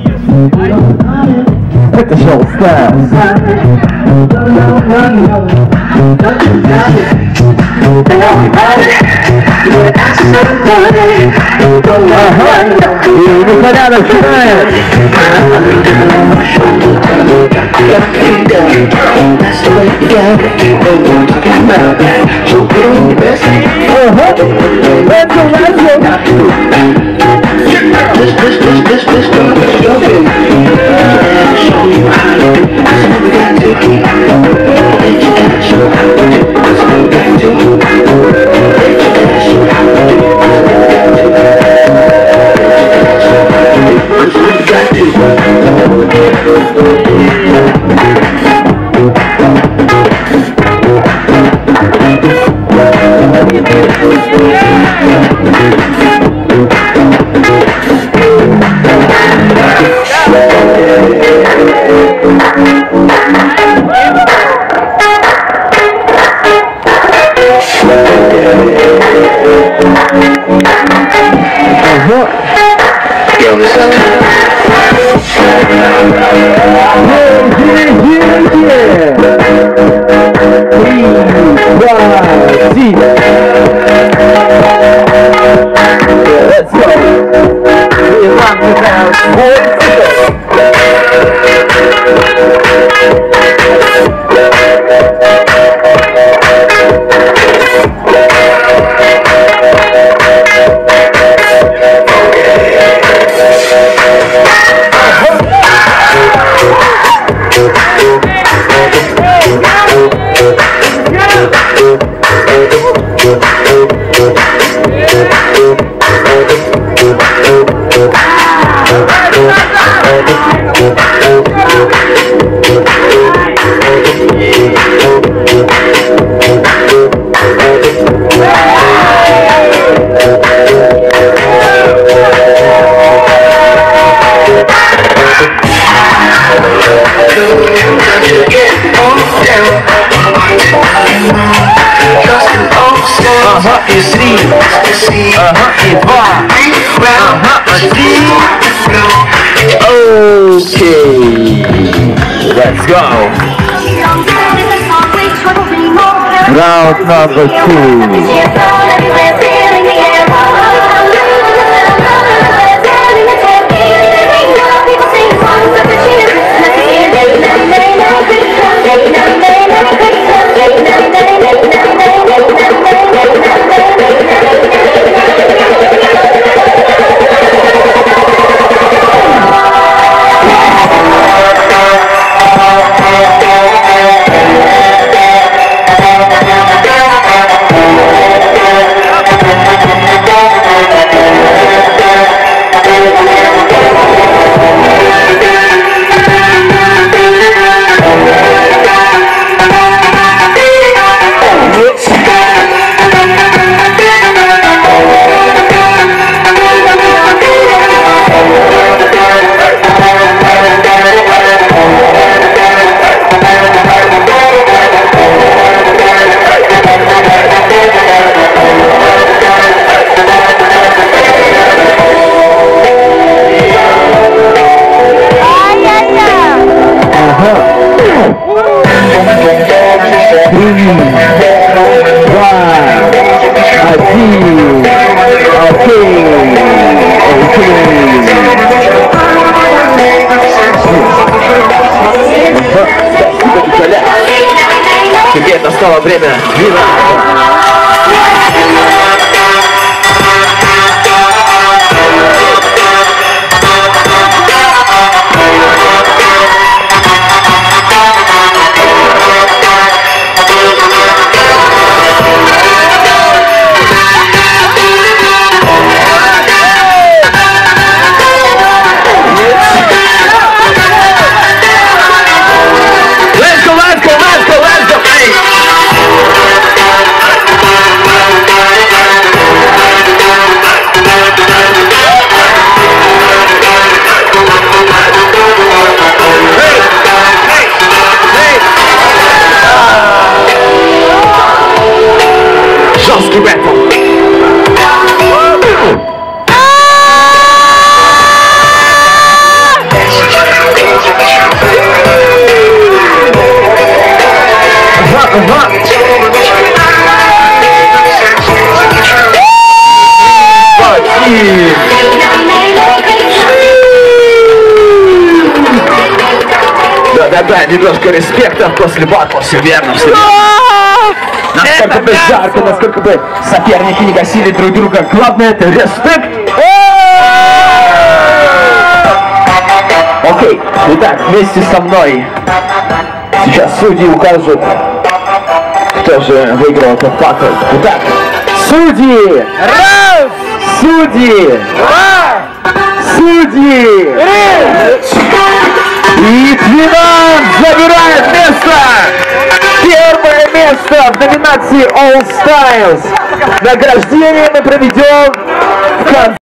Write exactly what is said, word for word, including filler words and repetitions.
Hit the show steps. Uh-huh. You put out a friend. Uh-huh. Let's go, let's go. This, this, this, this, this, this, show you how to do. So we got to keep. Let you guys show how to do. So we got to. Let you guys show how to do. So we got to. Let's go. We rock the house. Uh-huh, и три, uh-huh, и два, uh-huh, три. Okay, let's go. Round number two. Теперь настало время вина. Let's go, let's go, let's go, let's go, hey! Да, немножко респекта после батла, все верно, все верно. Насколько бы жарко, насколько бы соперники не гасили друг друга, главное это респект. Окей, итак, вместе со мной сейчас судьи укажут, кто же выиграл этот батл. Итак, судьи! Раз! Судьи! Два! Судьи! Три! И Твинант забирает место! Первое место в номинации All Styles. Награждение мы проведем в конце.